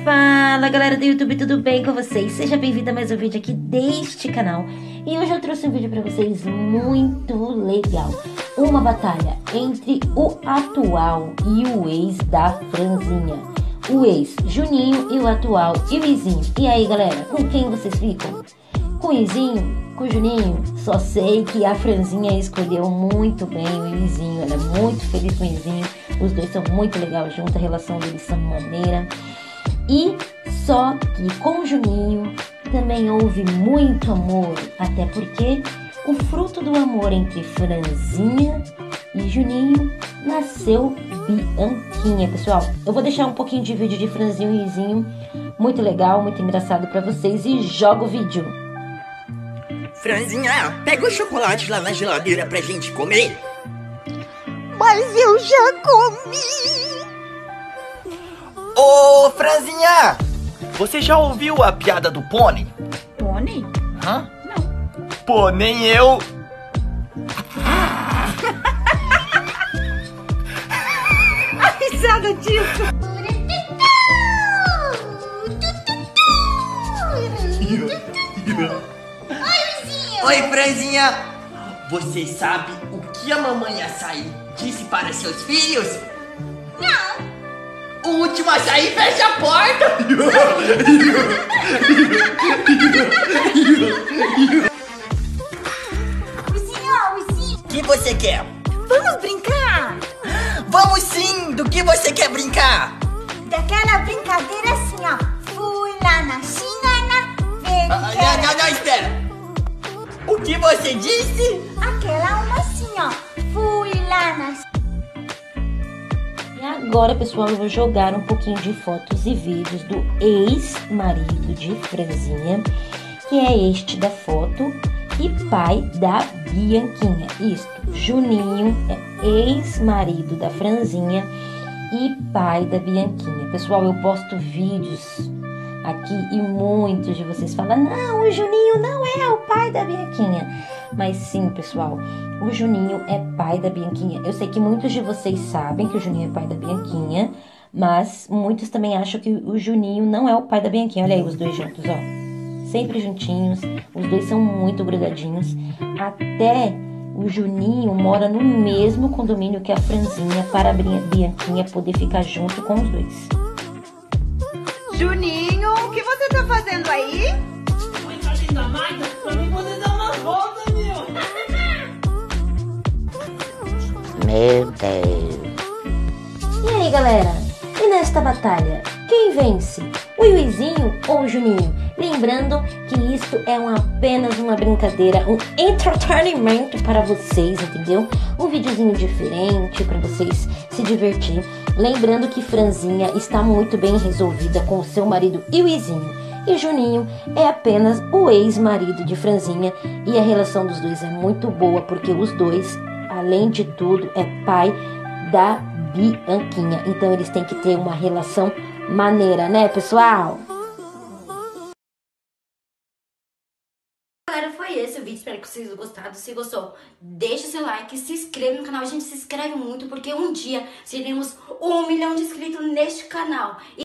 Fala galera do YouTube, tudo bem com vocês? Seja bem-vindo a mais um vídeo aqui deste canal. E hoje eu trouxe um vídeo pra vocês muito legal. Uma batalha entre o atual e o ex da Franzinha. O ex Juninho e o atual Izinho. E aí galera, com quem vocês ficam? Com o Izinho? Com o Juninho? Só sei que a Franzinha escolheu muito bem o Izinho. Ela é muito feliz com o Izinho. Os dois são muito legais juntos, a relação deles são maneira. E só que com o Juninho também houve muito amor, até porque o fruto do amor entre Franzinha e Juninho nasceu Bianquinha, pessoal. Eu vou deixar um pouquinho de vídeo de Franzinho e Izinho, muito legal, muito engraçado pra vocês, e joga o vídeo. Franzinha, pega o chocolate lá na geladeira pra gente comer. Mas eu já comi. Ô, Franzinha, você já ouviu a piada do pônei? Pônei? Hã? Não. Pô, nem eu. A risada disso. Oi, Franzinha. Você sabe o que a mamãe açaí disse para seus filhos? Não. O último açaí fecha a porta. Ursinho. O que você quer? Vamos brincar? Vamos sim! Do que você quer brincar? Daquela brincadeira assim, ó. Fui lá na China, Não, espera. O que você disse? Aquela uma assim, ó. Fui lá na China. E agora, pessoal, eu vou jogar um pouquinho de fotos e vídeos do ex-marido de Franzinha, que é este da foto, e pai da Bianquinha. Isto, Juninho é ex-marido da Franzinha e pai da Bianquinha. Pessoal, eu posto vídeos aqui e muitos de vocês falam: não, o Juninho não é o pai da Bianquinha. Mas sim, pessoal, o Juninho é pai da Bianquinha. Eu sei que muitos de vocês sabem que o Juninho é pai da Bianquinha, mas muitos também acham que o Juninho não é o pai da Bianquinha. Olha aí os dois juntos, ó. Sempre juntinhos, os dois são muito grudadinhos. Até o Juninho mora no mesmo condomínio que a Franzinha, para a Bianquinha poder ficar junto com os dois. Juninho, o que você tá fazendo aí? Uma encaixinha da máquina pra mim poder dar uma volta, meu. Meu Deus. E aí, galera? E nesta batalha, quem vence? O Izinho ou o Juninho? Lembrando que isto é apenas uma brincadeira, um entretenimento para vocês, entendeu? Um videozinho diferente para vocês se divertir. Lembrando que Franzinha está muito bem resolvida com o seu marido Izinho. E Juninho é apenas o ex-marido de Franzinha. E a relação dos dois é muito boa, porque os dois, além de tudo, é pai da Bianquinha. Então eles têm que ter uma relação maneira, né, pessoal? Galera, foi esse o vídeo, espero que vocês tenham gostado. Se gostou, deixa seu like, se inscreva no canal. A gente se inscreve muito porque um dia seremos 1 milhão de inscritos neste canal.